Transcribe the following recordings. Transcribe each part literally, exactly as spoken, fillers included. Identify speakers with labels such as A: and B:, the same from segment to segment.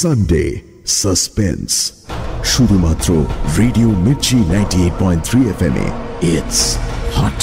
A: Sunday suspense, শুধুমাত্র radio Mirchi ninety eight point three F M এ। It's hot.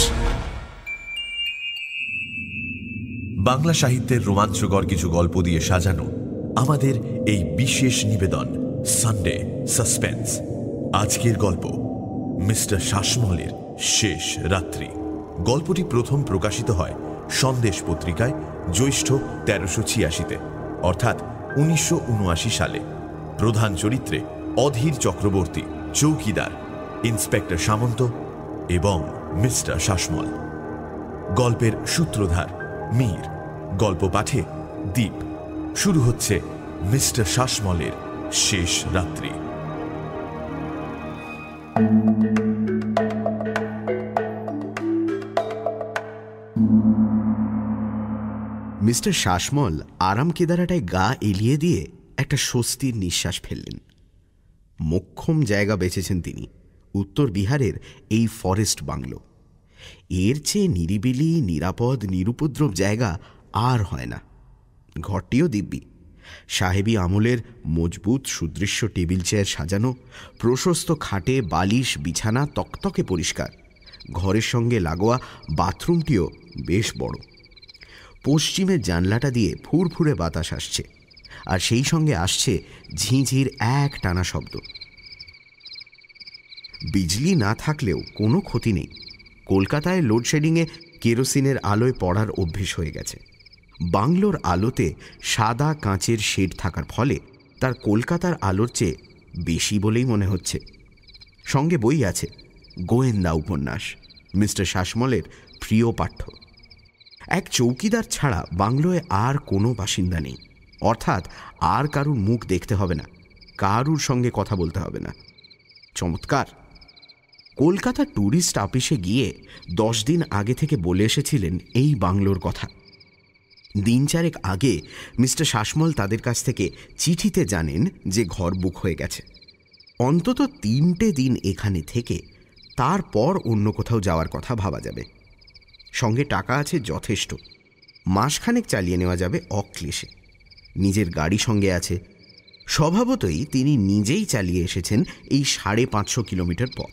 B: Bangla সাহিত্যের রোমাঞ্চকর কিছু গল্প দিয়ে সাজানো আমাদের এই বিশেষ নিবেদন সানডে সাসপেন্স। আজকের গল্প মিস্টার শাসমলের শেষ রাত্রি। গল্পটি প্রথম প্রকাশিত হয় সন্দেশ পত্রিকায় জ্যৈষ্ঠ তেরোশো ছিয়াশিতে, অর্থাৎ উনিশশো উনআশি সালে। প্রধান চরিত্রে অধীর চক্রবর্তী, চৌকিদার, ইন্সপেক্টর সামন্ত এবং মিস্টার শাসমল। গল্পের সূত্রধার মীর, গল্প পাঠে দীপ। শুরু হচ্ছে মিস্টার শাসমলের শেষ রাত্রি।
C: মিস্টার শাসমল আরাম কেদারাটায় গা এলিয়ে দিয়ে একটা স্বস্তির নিঃশ্বাস ফেললেন। মোক্ষম জায়গা বেছেছেন তিনি, উত্তর বিহারের এই ফরেস্ট বাংলো। এর চেয়ে নিরিবিলি, নিরাপদ, নিরুপদ্রব জায়গা আর হয় না। ঘরটিও দিব্যি। সাহেবী আমলের মজবুত সুদৃশ্য টেবিল চেয়ার সাজানো, প্রশস্ত খাটে বালিশ বিছানা তকতকে পরিষ্কার। ঘরের সঙ্গে লাগোয়া বাথরুমটিও বেশ বড়। পশ্চিমের জানলাটা দিয়ে ফুরফুরে বাতাস আসছে, আর সেই সঙ্গে আসছে ঝিঁঝির এক টানা শব্দ। বিজলি না থাকলেও কোনো ক্ষতি নেই। কলকাতায় লোডশেডিংয়ে কেরোসিনের আলোয় পড়ার অভ্যেস হয়ে গেছে। বাংলোর আলোতে সাদা কাঁচের শেড থাকার ফলে তার কলকাতার আলোর চেয়ে বেশি বলেই মনে হচ্ছে। সঙ্গে বই আছে, গোয়েন্দা উপন্যাস, মিস্টার শাসমলের প্রিয় পাঠ্য। এক চৌকিদার ছাড়া বাংলোয় আর কোনো বাসিন্দা নেই, অর্থাৎ আর কারুর মুখ দেখতে হবে না, কারুর সঙ্গে কথা বলতে হবে না। চমৎকার! কলকাতা ট্যুরিস্ট অফিসে গিয়ে দশ দিন আগে থেকে বলে এসেছিলেন এই বাংলোর কথা। দিন চারেক আগে মিস্টার শাসমল তাদের কাছ থেকে চিঠিতে জানেন যে ঘর বুক হয়ে গেছে। অন্তত তিনটে দিন এখানে থেকে তারপর অন্য কোথাও যাওয়ার কথা ভাবা যাবে। সঙ্গে টাকা আছে যথেষ্ট, মাসখানেক চালিয়ে নেওয়া যাবে অক্লেশে। নিজের গাড়ি সঙ্গে আছে। স্বভাবতই তিনি নিজেই চালিয়ে এসেছেন এই সাড়ে পাঁচশো কিলোমিটার পথ।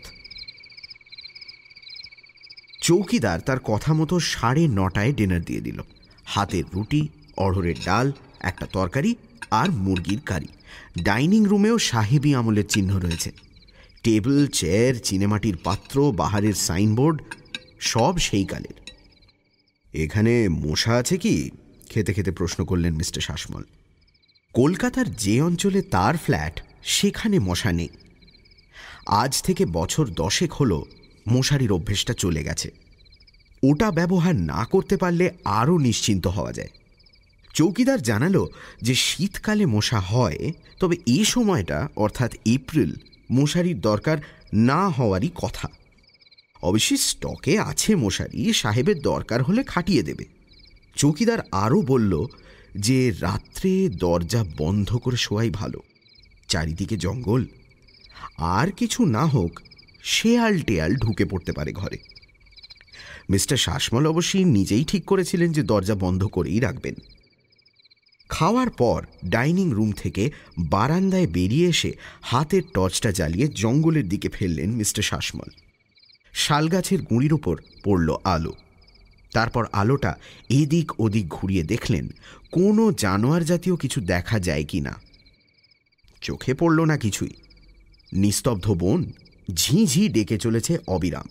C: চৌকিদার তার কথা মতো সাড়ে নটায় ডিনার দিয়ে দিল। হাতের রুটি, অড়হরের ডাল, একটা তরকারি আর মুরগির কারি। ডাইনিং রুমেও সাহেবী আমলের চিহ্ন রয়েছে। টেবিল, চেয়ার, চিনেমাটির পাত্র, বাহারের সাইনবোর্ড, সব সেই কালের। এখানে মশা আছে কি? খেতে খেতে প্রশ্ন করলেন মিস্টার শাসমল। কলকাতার যে অঞ্চলে তার ফ্ল্যাট, সেখানে মশা নেই। আজ থেকে বছর দশেক হলো মশারির অভ্যেসটা চলে গেছে। ওটা ব্যবহার না করতে পারলে আরও নিশ্চিন্ত হওয়া যায়। চৌকিদার জানালো যে শীতকালে মশা হয়, তবে এই সময়টা অর্থাৎ এপ্রিল মশারির দরকার না হওয়ারই কথা। অবশ্যই স্টকে আছে মশারি, সাহেবের দরকার হলে খাটিয়ে দেবে। চৌকিদার আরও বলল যে রাত্রে দরজা বন্ধ করে শোয়াই ভালো, চারিদিকে জঙ্গল। আর কিছু না হোক, শেয়াল টেয়াল ঢুকে পড়তে পারে ঘরে। মিস্টার শাসমল অবশ্যই নিজেই ঠিক করেছিলেন যে দরজা বন্ধ করেই রাখবেন। খাওয়ার পর ডাইনিং রুম থেকে বারান্দায় বেরিয়ে এসে হাতের টর্চটা জ্বালিয়ে জঙ্গলের দিকে ফেললেন মিস্টার শাসমল। শালগাছের গুঁড়ির ওপর পড়ল আলো। তারপর আলোটা এদিক ওদিক ঘুরিয়ে দেখলেন কোনো জানোয়ার জাতীয় কিছু দেখা যায় কি না। চোখে পড়ল না কিছুই। নিস্তব্ধ বন, ঝিঁঝি ডেকে চলেছে অবিরাম।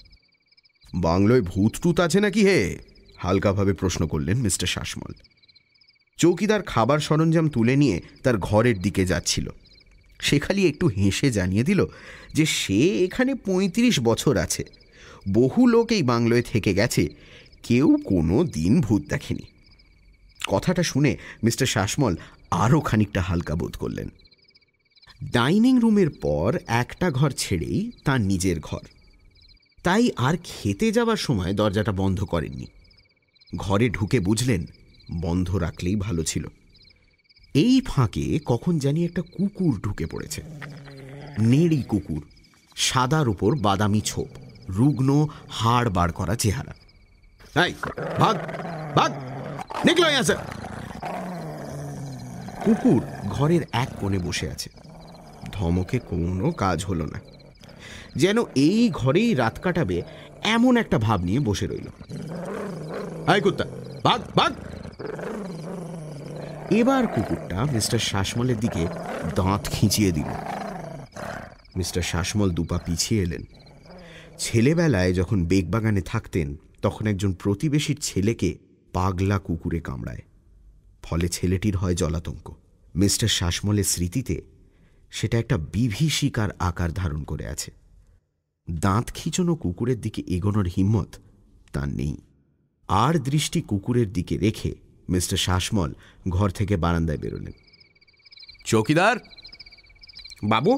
C: বাংলোয় ভূত টুত আছে নাকি হে? হালকাভাবে প্রশ্ন করলেন মিস্টার শাসমল। চৌকিদার খাবার সরঞ্জাম তুলে নিয়ে তার ঘরের দিকে যাচ্ছিল। সে খালি একটু হেসে জানিয়ে দিল যে সে এখানে পঁয়ত্রিশ বছর আছে, বহু লোক এই বাংলোয় থেকে গেছে, কেউ কোনো দিন ভূত দেখেনি। কথাটা শুনে মিস্টার শাসমল আরও খানিকটা হালকা বোধ করলেন। ডাইনিং রুমের পর একটা ঘর ছেড়েই তার নিজের ঘর, তাই আর খেতে যাবার সময় দরজাটা বন্ধ করেননি। ঘরে ঢুকে বুঝলেন বন্ধ রাখলেই ভালো ছিল। এই ফাঁকে কখন জানি একটা কুকুর ঢুকে পড়েছে। নেড়ি কুকুর, সাদার উপর বাদামি ছোপ, রুগ্ন হাড় বার করা চেহারা। ভাগ ভাগ, নিকলো यहाँ से। কুকুর ঘরের এক কোণে বসে আছে। ধমকে কোনো কাজ হলো না, যেন এই ঘরেই রাত কাটাবে এমন একটা ভাব নিয়ে বসে রইল। আয় কুত্তা, ভাগ ভাগ। এবার কুকুরটা মিস্টার শাসমলের দিকে দাঁত খিঁচিয়ে দিল। মিস্টার শাসমল দুপা পিছিয়ে এলেন। ছেলেবেলায় যখন বেগবাগানে থাকতেন তখন একজন প্রতিবেশীর ছেলেকে পাগলা কুকুরে কামড়ায়, ফলে ছেলেটির হয় জলাতঙ্ক। মিস্টার শাসমলের স্মৃতিতে সেটা একটা বিভীষিকার আকার ধারণ করে আছে। দাঁত খিঁচানো কুকুরের দিকে এগোনোর হিম্মত তার নেই। আর দৃষ্টি কুকুরের দিকে রেখে মিস্টার শাসমল ঘর থেকে বারান্দায় বেরোলেন।
D: চৌকিদার
C: বাবু,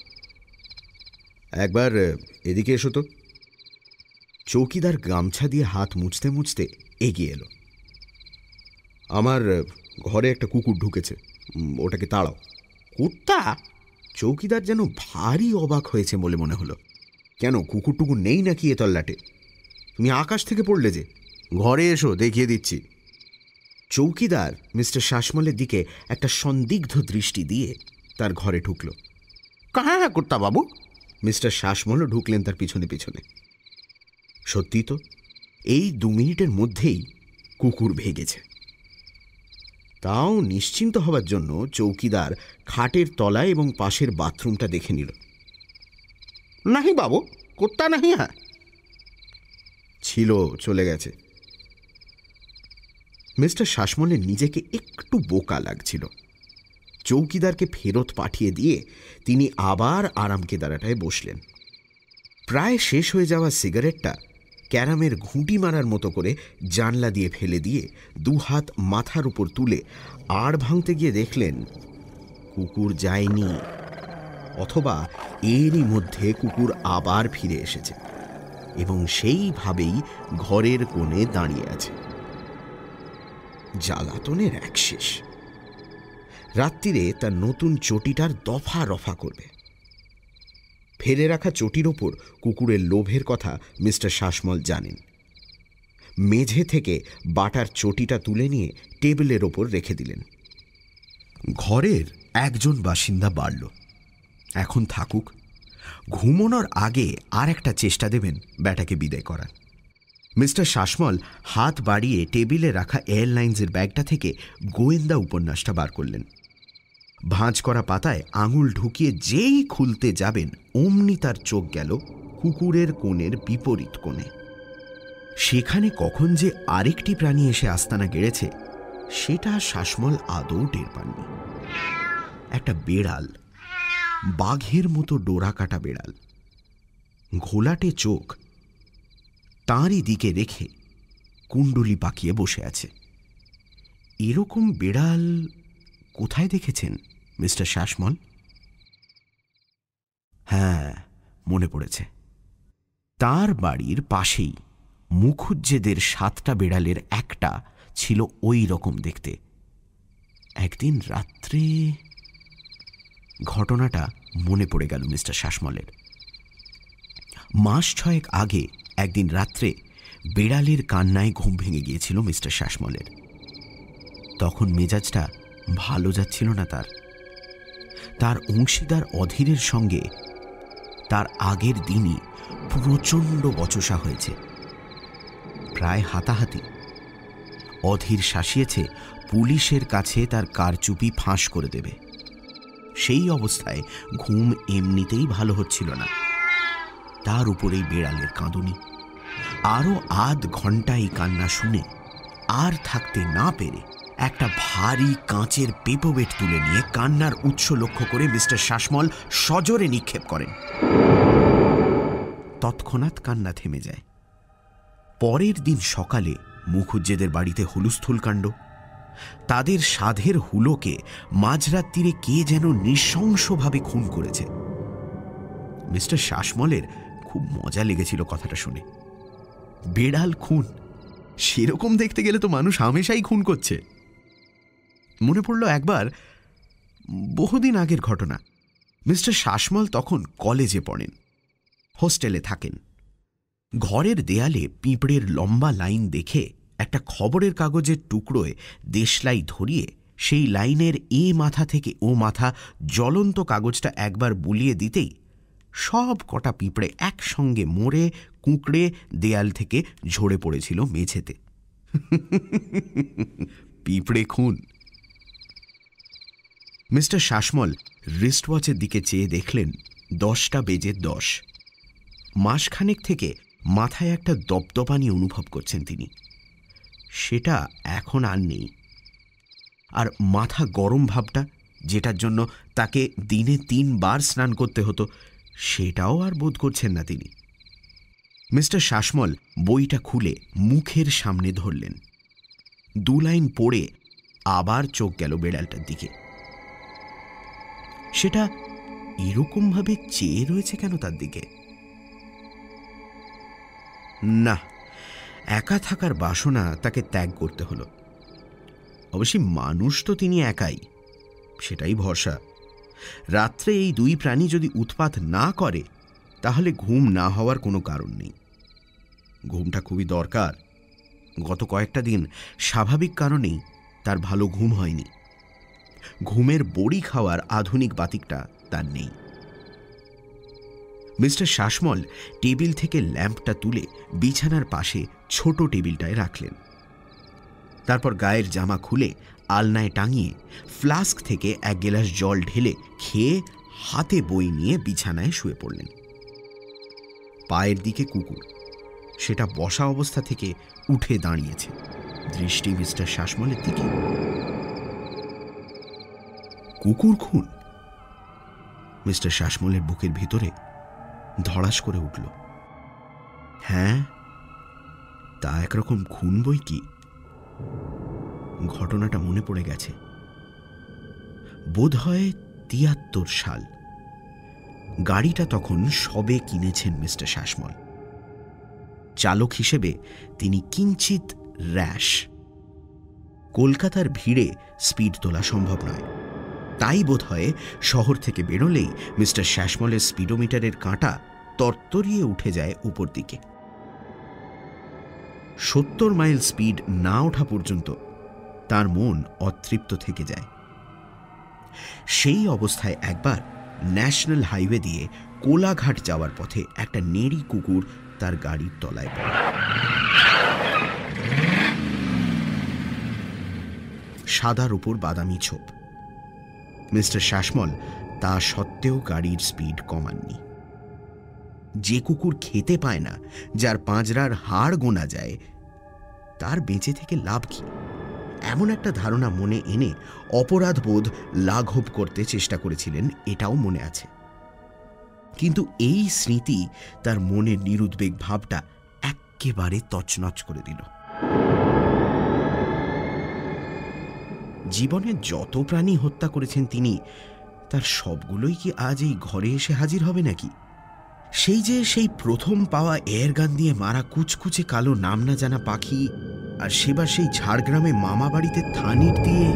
C: একবার এদিকে এসো তো। চৌকিদার গামছা দিয়ে হাত মুছতে মুছতে এগিয়ে এলো। আমার ঘরে একটা কুকুর ঢুকেছে, ওটাকে তাড়াও। কুত্তা? চৌকিদার যেন ভারী অবাক হয়েছে বলে মনে হলো। কেন, কুকুর টুকুর নেই নাকি এ তল্লাটে? তুমি আকাশ থেকে পড়লে যে? ঘরে এসো, দেখিয়ে দিচ্ছি। চৌকিদার মিস্টার শাসমলের দিকে একটা সন্দিগ্ধ দৃষ্টি দিয়ে তার ঘরে ঢুকল। কাহা হ্যাঁ কুত্তা বাবু? মিস্টার শাসমলও ঢুকলেন তার পিছনে পিছনে। সত্যি তো, এই দু মিনিটের মধ্যেই কুকুর ভেগেছে। তাও নিশ্চিন্ত হবার জন্য চৌকিদার খাটের তলায় এবং পাশের বাথরুমটা দেখে নিল। নাহি বাবু, কুত্তা নাহি। হ্যাঁ ছিল, চলে গেছে। মিস্টার শাসমলের নিজেকে একটু বোকা লাগছিল। চৌকিদারকে ফেরত পাঠিয়ে দিয়ে তিনি আবার আরাম কেদারাটায় বসলেন। প্রায় শেষ হয়ে যাওয়া সিগারেটটা ক্যারামের ঘুঁটি মারার মতো করে জানলা দিয়ে ফেলে দিয়ে দু হাত মাথার উপর তুলে আড় ভাঙতে গিয়ে দেখলেন কুকুর যায়নি, অথবা এরই মধ্যে কুকুর আবার ফিরে এসেছে এবং সেইভাবেই ঘরের কোণে দাঁড়িয়ে আছে। জ্বালাতনের এক শেষ। রাত্রিরে তার নতুন চটিটার দফা রফা করবে। ফেলে রাখা চটির ওপর কুকুরের লোভের কথা মিস্টার শাসমল জানেন। মেঝে থেকে বাটার চটিটা তুলে নিয়ে টেবিলের ওপর রেখে দিলেন। ঘরের একজন বাসিন্দা বাড়ল। এখন থাকুক, ঘুমোনোর আগে আর একটা চেষ্টা দেবেন ব্যাটাকে বিদায় করার। মিস্টার শাসমল হাত বাড়িয়ে টেবিলে রাখা এয়ারলাইন্সের ব্যাগটা থেকে গোয়েন্দা উপন্যাসটা বার করলেন। ভাঁজ করা পাতায় আঙুল ঢুকিয়ে যেই খুলতে যাবেন অমনি তার চোখ গেল কুকুরের কোণের বিপরীত কোণে। সেখানে কখন যে আরেকটি প্রাণী এসে আস্তানা গেড়েছে সেটা শাসমল আদৌ টের পাননি। একটা বেড়াল, বাঘের মতো ডোরা কাটা বেড়াল, ঘোলাটে চোখ, তাঁরই দিকে রেখে কুণ্ডলি পাকিয়ে বসে আছে। এরকম বেড়াল কোথায় দেখেছেন মিস্টার শাসমল? হ্যাঁ, মনে পড়েছে। তার বাড়ির পাশেই মুখুজ্জেদের সাতটা বেড়ালের একটা ছিল ওই রকম দেখতে। একদিন রাত্রে ঘটনাটা মনে পড়ে গেল মিস্টার শাসমলের। মাস ছয়েক আগে একদিন রাত্রে বেড়ালের কান্নায় ঘুম ভেঙে গিয়েছিল মিস্টার শাসমলের। তখন মেজাজটা ভালো যাচ্ছিল না তার। তার অংশীদার অধীরের সঙ্গে তার আগের দিনই প্রচণ্ড বচসা হয়েছে, প্রায় হাতাহাতি। অধীর শাসিয়েছে পুলিশের কাছে তার কারচুপি ফাঁস করে দেবে। সেই অবস্থায় ঘুম এমনিতেই ভালো হচ্ছিল না, তার উপরেই বেড়ালের কাঁদুনি। আরও আধ ঘন্টা এই কান্না শুনে আর থাকতে না পেরে একটা ভারী কাঁচের পেপোবেট তুলে নিয়ে কান্নার উৎস লক্ষ্য করে মিস্টার শাসমল সজোরে নিক্ষেপ করেন। তৎক্ষণাৎ কান্না থেমে যায়। পরের দিন সকালে মুখুজ্জেদের বাড়িতে হুলুস্থুল কাণ্ড। তাদের সাধের হুলোকে মাঝরাত্রিরে কে যেন নৃশংসভাবে খুন করেছে। মিস্টার শাসমলের খুব মজা লেগেছিল কথাটা শুনে। বেড়াল খুন, সেরকম দেখতে গেলে তো মানুষ হামেশাই খুন করছে। মনে পড়ল একবার, বহুদিন আগের ঘটনা। মিস্টার শাসমল তখন কলেজে পড়েন, হোস্টেলে থাকেন। ঘরের দেয়ালে পিঁপড়ের লম্বা লাইন দেখে একটা খবরের কাগজের টুকরোয় দেশলাই ধরিয়ে সেই লাইনের এ মাথা থেকে ও মাথা জ্বলন্ত কাগজটা একবার বুলিয়ে দিতেই সব কটা পিঁপড়ে একসঙ্গে মরে কুঁকড়ে দেয়াল থেকে ঝরে পড়েছিল মেঝেতে। পিঁপড়ে খুন। মিস্টার শাসমল রিস্টওয়াচের দিকে চেয়ে দেখলেন দশটা বেজে দশ। মাসখানেক থেকে মাথায় একটা দপদপানি অনুভব করছেন তিনি। সেটা এখন আর নেই। আর মাথা গরম ভাবটা, যেটার জন্য তাকে দিনে তিনবার স্নান করতে হতো, সেটাও আর বোধ করছেন না তিনি। মিস্টার শাসমল বইটা খুলে মুখের সামনে ধরলেন। দু লাইন পড়ে আবার চোখ গেল বেড়ালটার দিকে। সেটা এরকমভাবে চেয়ে রয়েছে কেন তার দিকে? না, একা থাকার বাসনা তাকে ত্যাগ করতে হলো। অবশ্যই মানুষ তো তিনি একাই, সেটাই ভরসা। রাত্রে এই দুই প্রাণী যদি উৎপাত না করে তাহলে ঘুম না হওয়ার কোনো কারণ নেই। ঘুমটা খুবই দরকার। গত কয়েকটা দিন স্বাভাবিক কারণেই তার ভালো ঘুম হয়নি। ঘুমের বড়ি খাওয়ার আধুনিক বাতিকটা তার নেই। মিস্টার শাসমল টেবিল থেকে ল্যাম্পটা তুলে বিছানার পাশে ছোট টেবিলটায় রাখলেন। তারপর গায়ের জামা খুলে আলনায় টাঙিয়ে ফ্লাস্ক থেকে এক গেলাস জল ঢেলে খেয়ে হাতে বই নিয়ে বিছানায় শুয়ে পড়লেন। পায়ের দিকে কুকুর, সেটা বসা অবস্থা থেকে উঠে দাঁড়িয়েছে, দৃষ্টি মিস্টার শাসমলের দিকে। কুকুর খুন? মিস্টার শাসমলের বুকের ভিতরে ধড়াস করে উঠল। হ্যাঁ, তা একরকম খুন বই কি। ঘটনাটা মনে পড়ে গেছে। বোধ হয় তিয়াত্তর সাল। গাড়িটা তখন সবে কিনেছেন মিস্টার শাসমল। চালক হিসেবে তিনি কিঞ্চিত র্যাশ। কলকাতার ভিড়ে স্পিড তোলা সম্ভব নয়। তাই বোধ হয় শহর থেকে বেরোলেই মিস্টার শাসমলের স্পিডোমিটারের কাঁটা তরতরিয়ে উঠে যায় উপর দিকে। সত্তর মাইল স্পিড না ওঠা পর্যন্ত তার মন অতৃপ্ত থেকে যায়। সেই অবস্থায় একবার ন্যাশনাল হাইওয়ে দিয়ে কোলাঘাট যাওয়ার পথে একটা নেড়ি কুকুর তার গাড়ির তলায় পড়ে। সাদার উপর বাদামি ছোপ। মিস্টার শাসমল তা সত্ত্বেও গাড়ির স্পিড কমাননি। যে কুকুর খেতে পায় না, যার পাঁজরার হাড় গোনা যায়, তার বেঁচে থেকে লাভ কি? এমন একটা ধারণা মনে এনে অপরাধবোধ লাঘব করতে চেষ্টা করেছিলেন, এটাও মনে আছে। কিন্তু এই স্মৃতি তার মনের নিরুদ্বেগ ভাবটা একেবারে তছনছ করে দিল। জীবনে যত প্রাণী হত্যা করেছেন তিনি, তার সবগুলোই কি আজ এই ঘরে এসে হাজির হবে নাকি? সেই যে সেই প্রথম পাওয়া এয়ারগান দিয়ে মারা কুচকুচে কালো নাম না জানা পাখি, আর সেবার সেই ঝাড়গ্রামে মামা বাড়িতে থানির দিয়ে।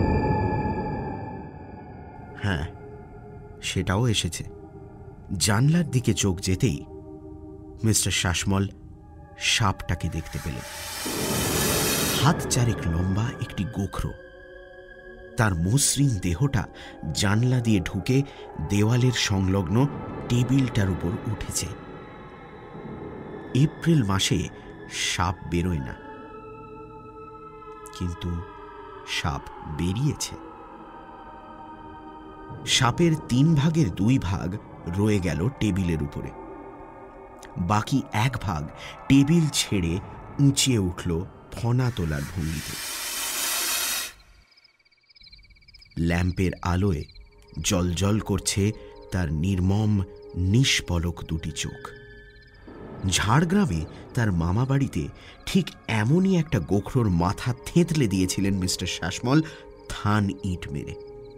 C: হ্যাঁ, সেটাও এসেছে। জানলার দিকে চোখ যেতেই মিস্টার শাসমল সাপটাকে দেখতে পেলেন। হাত চারেক লম্বা একটি গোখরো। তার মসৃণ দেহটা জানলা দিয়ে ঢুকে দেওয়ালের সংলগ্ন টেবিলটার উপর উঠেছে। এপ্রিল মাসে সাপ বেরোয় না, কিন্তু সাপ বেরিয়েছে। সাপের তিন ভাগের দুই ভাগ রয়ে গেল টেবিলের উপরে। বাকি এক ভাগ টেবিল ছেড়ে উঁচিয়ে উঠল ফনা তোলার ভঙ্গিতে। ল্যাম্পের আলোয় জ্বলজ্বল করছে তার নির্মম নিষ্পলক দুটি চোখ। ঝাড়গ্রামে তার মামা বাড়িতে ঠিক এমনই একটা গোখরোর মাথা থেঁতলে দিয়েছিলেন মিস্টার শাসমল থান ইট মেরে।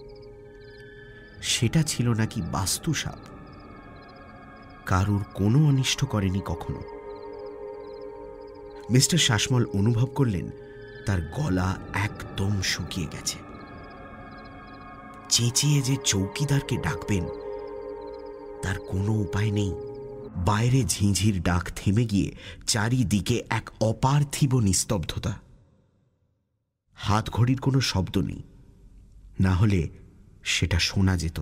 C: সেটা ছিল নাকি বাস্তু সাপ। কারুর কোনো অনিষ্ট করেনি কখনো। মিস্টার শাসমল অনুভব করলেন তার গলা একদম শুকিয়ে গেছে। চেঁচিয়ে যে চৌকিদারকে ডাকবেন, তার কোনো উপায় নেই। বাইরে ঝিঁঝির ডাক থেমে গিয়ে চারিদিকে এক অপার্থিব নিস্তব্ধতা। হাত ঘড়ির কোনো শব্দ নেই। না হলে সেটা শোনা যেত।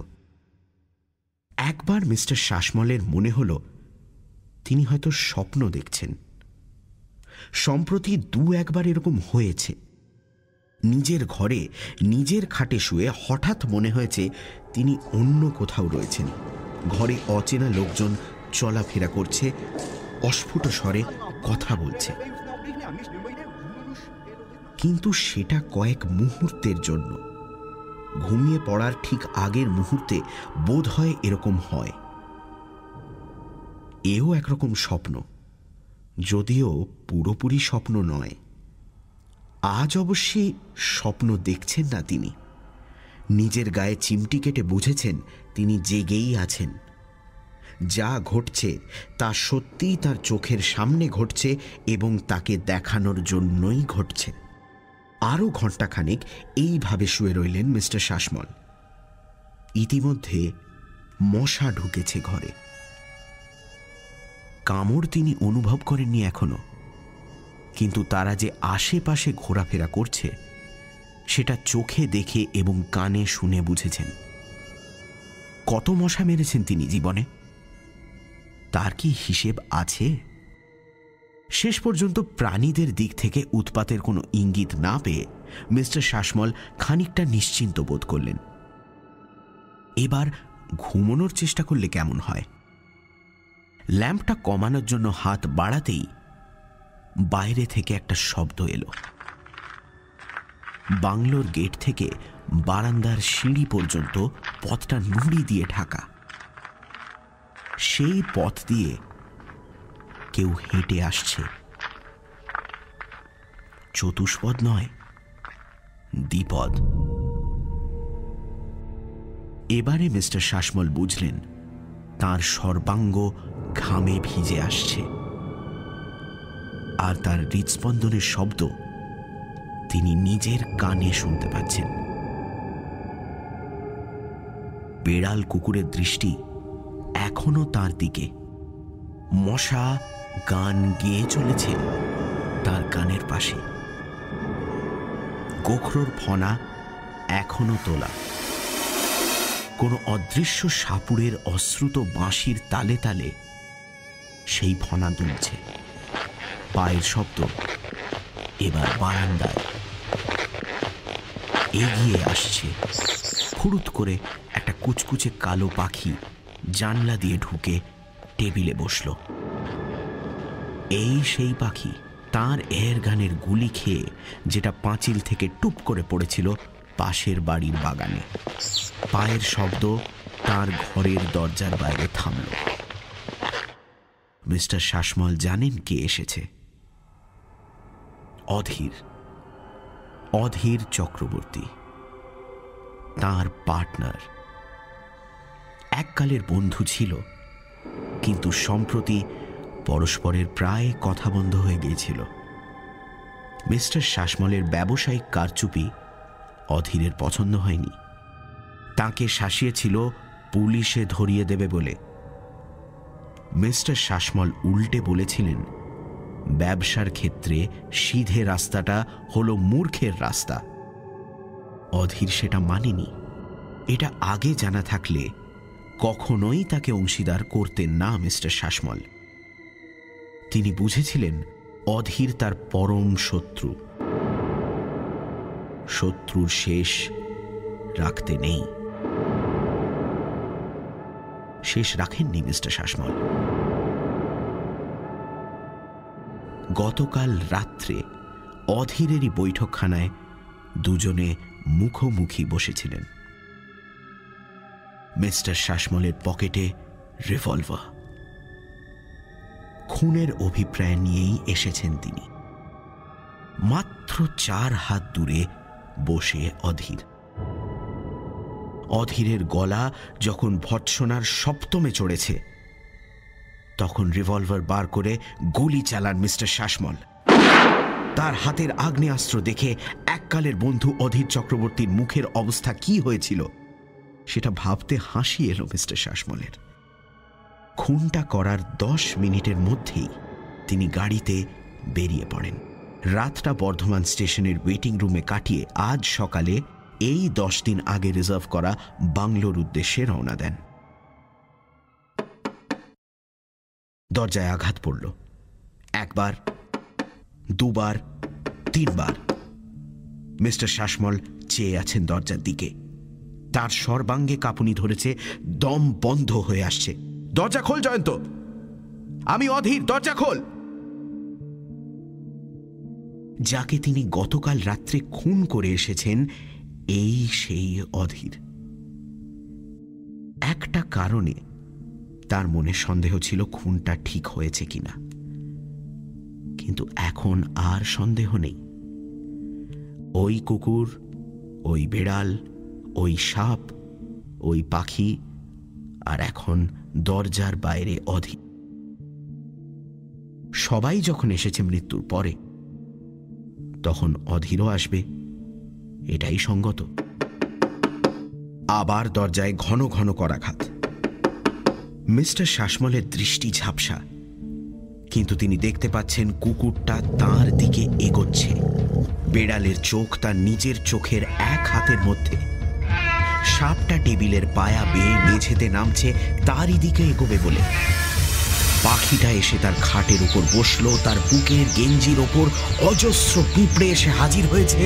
C: একবার মিস্টার শাসমলের মনে হল তিনি হয়তো স্বপ্ন দেখছেন। সম্প্রতি দু একবার এরকম হয়েছে। নিজের ঘরে নিজের খাটে শুয়ে হঠাৎ মনে হয়েছে তিনি অন্য কোথাও রয়েছেন। ঘরে অচেনা লোকজন চলাফেরা করছে, অস্ফুট স্বরে কথা বলছে, কিন্তু সেটা কয়েক মুহূর্তের জন্য। ঘুমিয়ে পড়ার ঠিক আগের মুহূর্তে বোধ হয় এরকম হয়। এও একরকম স্বপ্ন, যদিও পুরোপুরি স্বপ্ন নয়। আজ অবশ্যই স্বপ্ন দেখছেন না তিনি। নিজের গায়ে চিমটি কেটে বুঝেছেন তিনি জেগেই আছেন। যা ঘটছে তা সত্যিই তার চোখের সামনে ঘটছে এবং তাকে দেখানোর জন্যই ঘটছে। আরও ঘণ্টাখানেক এইভাবে শুয়ে রইলেন মিস্টার শাসমল। ইতিমধ্যে মশা ঢুকেছে ঘরে। কামড় তিনি অনুভব করেননি এখনো, কিন্তু তারা যে আশেপাশে ঘোরাফেরা করছে সেটা চোখে দেখে এবং কানে শুনে বুঝেছেন। কত মশা মেরেছেন তিনি জীবনে, তার কি হিসেব আছে? শেষ পর্যন্ত প্রাণীদের দিক থেকে উৎপাতের কোনো ইঙ্গিত না পেয়ে মিস্টার শাসমল খানিকটা নিশ্চিন্ত বোধ করলেন। এবার ঘুমানোর চেষ্টা করলে কেমন হয়? ল্যাম্পটা কমানোর জন্য হাত বাড়াতেই বাইরে থেকে একটা শব্দ এলো। বাংলোর গেট থেকে বারান্দার সিঁড়ি পর্যন্ত পথটা নুড়ি দিয়ে ঢাকা। সেই পথ দিয়ে কেউ হেঁটে আসছে। চতুষ্পদ নয়, দ্বিপদ। এবারে মিস্টার শাসমল বুঝলেন তার সর্বাঙ্গ ঘামে ভিজে আসছে, আর তার হৃৎস্পন্দনের শব্দ তিনি নিজের কানে শুনতে পাচ্ছেন। বেড়াল কুকুরের দৃষ্টি এখনো তার দিকে। মশা গান গেয়ে চলেছে তার কানের পাশে। গোখরোর ফনা এখনো তোলা। কোনো অদৃশ্য সাপুড়ের অশ্রুত বাঁশির তালে তালে সেই ফনা দুলছে। পায়ের শব্দ এবার বারান্দায় এগিয়ে আসছে। ফুরুত করে একটা কুচকুচে কালো পাখি জানলা দিয়ে ঢুকে টেবিলে বসল। এই সেই পাখি, তার এর গানের গুলি খেয়ে যেটা পাঁচিল থেকে টুপ করে পড়েছিল পাশের বাড়ির বাগানে। পায়ের শব্দ তার ঘরের দরজার বাইরে থামল। মিস্টার শাসমল জানেন কে এসেছে। অধীর, অধীর চক্রবর্তী, তার পার্টনার। এককালের বন্ধু ছিল, কিন্তু সম্প্রতি পরস্পরের প্রায় কথা বন্ধ হয়ে গিয়েছিল। মিস্টার শাসমলের ব্যবসায়িক কারচুপি অধীরের পছন্দ হয়নি। তাকে শাসিয়েছিল পুলিশে ধরিয়ে দেবে বলে। মিস্টার শাসমল উল্টে বলেছিলেন ব্যবসার ক্ষেত্রে সিধে রাস্তাটা হলো মূর্খের রাস্তা। অধীর সেটা মানেনি। এটা আগে জানা থাকলে কখনোই তাকে অংশীদার করতেন না মিস্টার শাসমল। তিনি বুঝেছিলেন অধীর তার পরম শত্রু। শত্রুর শেষ রাখতে নেই। শেষ রাখেননি মিস্টার শাসমল। গতকাল রাত্রে অধীরেরই বৈঠকখানায় দুজনে মুখোমুখি বসেছিলেন। মিস্টার শাসমলের পকেটে রিভলভার। খুনের অভিপ্রায় নিয়েই এসেছেন তিনি। মাত্র চার হাত দূরে বসে অধীর। অধীরের গলা যখন ভৎসনার সপ্তমে চড়েছে তখন রিভলভার বার করে গুলি চালান মিস্টার শাসমল। তার হাতের আগ্নেয়াস্ত্র দেখে এককালের বন্ধু অধীর চক্রবর্তীর মুখের অবস্থা কি হয়েছিল সেটা ভাবতে হাসি এলো মিস্টার শাসমলের। খুনটা করার দশ মিনিটের মধ্যেই তিনি গাড়িতে বেরিয়ে পড়েন। রাতটা বর্ধমান স্টেশনের ওয়েটিং রুমে কাটিয়ে আজ সকালে এই দশ দিন আগে রিজার্ভ করা বাংলোর উদ্দেশ্যে রওনা দেন। দরজায় আঘাত পড়ল। একবার, দুবার, তিনবার। মিস্টার শাসমল চেয়ে আছেন দরজার দিকে। তার সর্বাঙ্গে কাঁপুনি ধরেছে, দম বন্ধ হয়ে আসছে। দরজা খোল জয়ন্ত, আমি অধীর, দরজা খোল। যাকে তিনি গতকাল রাত্রে খুন করে এসেছেন, এই সেই অধীর। একটা কারণে তার মনে সন্দেহ ছিল খুনটা ঠিক হয়েছে কিনা, কিন্তু এখন আর সন্দেহ নেই। ওই কুকুর, ওই বিড়াল, ওই সাপ, ওই পাখি, আর এখন দরজার বাইরে অধীর। সবাই যখন এসেছে মৃত্যুর পরে, তখন অধীরও আসবে, এটাই সঙ্গত। আবার দরজায় ঘন ঘন করাঘাত। মিস্টার শাসমলের দৃষ্টি ঝাপসা, কিন্তু তিনি দেখতে পাচ্ছেন কুকুরটা তাঁর দিকে এগোচ্ছে। বেড়ালের চোখ তার নিজের চোখের এক হাতের মধ্যে। সাপটা টেবিলের পায়া বেয়ে মেঝেতে নামছে তারই দিকে এগোবে বলে। পাখিটা এসে তার খাটের উপর বসলো, তার বুকের গেঞ্জির ওপর অজস্র পিঁপড়ে এসে হাজির হয়েছে।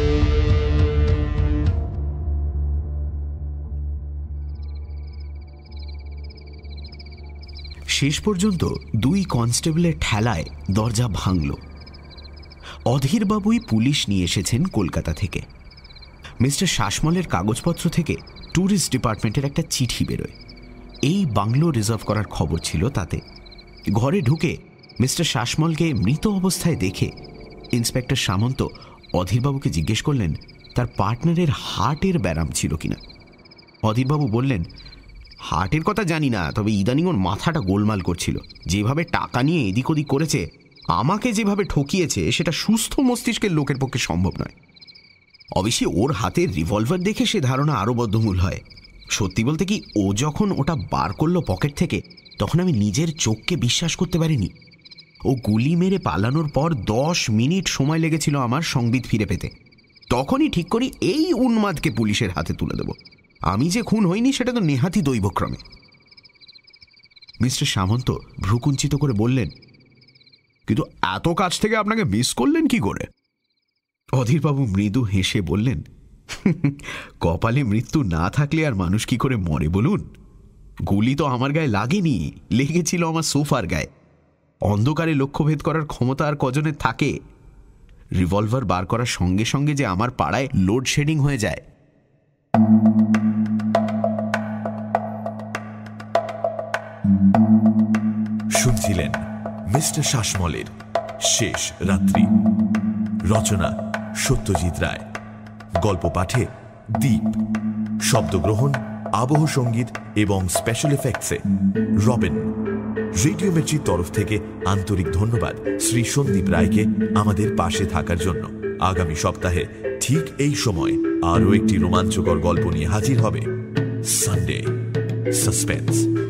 C: শেষ পর্যন্ত দুই কনস্টেবলের ঠেলায় দরজা ভাঙল। অধীরবাবুই পুলিশ নিয়ে এসেছেন কলকাতা থেকে। মিস্টার শাসমলের কাগজপত্র থেকে ট্যুরিস্ট ডিপার্টমেন্টের একটা চিঠি বেরোয়। এই বাংলো রিজার্ভ করার খবর ছিল তাতে। ঘরে ঢুকে মিস্টার শাসমলকে মৃত অবস্থায় দেখে ইন্সপেক্টর সামন্ত অধীরবাবুকে জিজ্ঞেস করলেন তার পার্টনারের হার্টের ব্যারাম ছিল কিনা। অধীরবাবু বললেন, হার্টের কথা জানি না, তবে ইদানিং ওর মাথাটা গোলমাল করছিল। যেভাবে টাকা নিয়ে এদিক ওদিক করেছে, আমাকে যেভাবে ঠকিয়েছে, সেটা সুস্থ মস্তিষ্কের লোকের পক্ষে সম্ভব নয়। অবশ্যই ওর হাতের রিভলভার দেখে সে ধারণা আরও বদ্ধমূল হয়। সত্যি বলতে কি, ও যখন ওটা বার করলো পকেট থেকে, তখন আমি নিজের চোখকে বিশ্বাস করতে পারিনি। ও গুলি মেরে পালানোর পর দশ মিনিট সময় লেগেছিল আমার সংবিত ফিরে পেতে। তখনই ঠিক করি এই উন্মাদকে পুলিশের হাতে তুলে দেব। আমি যে খুন হইনি সেটা তো নেহাতি দৈবক্রমে। মিস্টার সামন্ত ভ্রুকুঞ্চিত করে বললেন, কিন্তু এত কাছ থেকে আপনাকে মিস করলেন কি করে? অধীরবাবু মৃদু হেসে বললেন, কপালে মৃত্যু না থাকলে আর মানুষ কি করে মরে বলুন? গুলি তো আমার গায়ে লাগেনি, লেগেছিল আমার সোফার গায়ে। অন্ধকারে লক্ষ্যভেদ করার ক্ষমতা আর কজনের থাকে? রিভলভার বার করার সঙ্গে সঙ্গে যে আমার পাড়ায় লোডশেডিং হয়ে যায়।
B: শুনছিলেন মিস্টার শাসমলের শেষ রাত্রি। রচনা সত্যজিৎ রায়, গল্প পাঠে দীপ, শব্দগ্রহণ, আবহ সঙ্গীত এবং স্পেশাল এফেক্টসে রবিন। রেডিও মির্চির তরফ থেকে আন্তরিক ধন্যবাদ শ্রী সন্দীপ রায়কে আমাদের পাশে থাকার জন্য। আগামী সপ্তাহে ঠিক এই সময় আরও একটি রোমাঞ্চকর গল্প নিয়ে হাজির হবে সানডে সাসপেন্স।